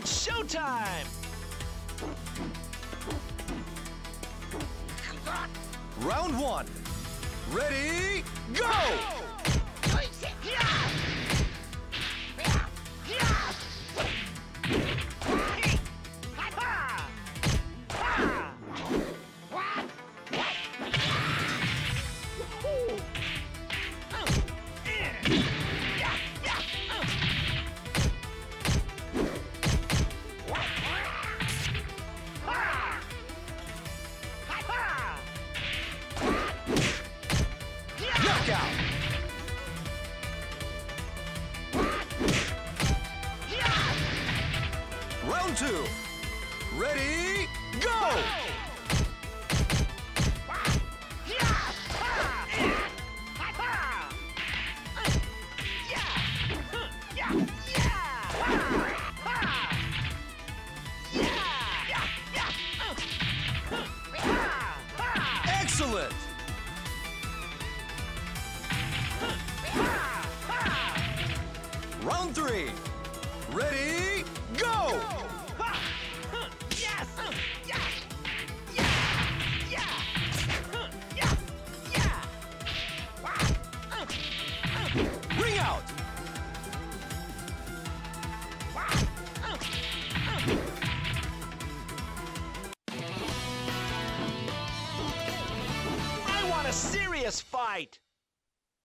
It's showtime! Round one. Ready, go! Knockout! Round two. Ready, go! Excellent! Round three. Ready, go! Yes! Ring out! I want a serious fight!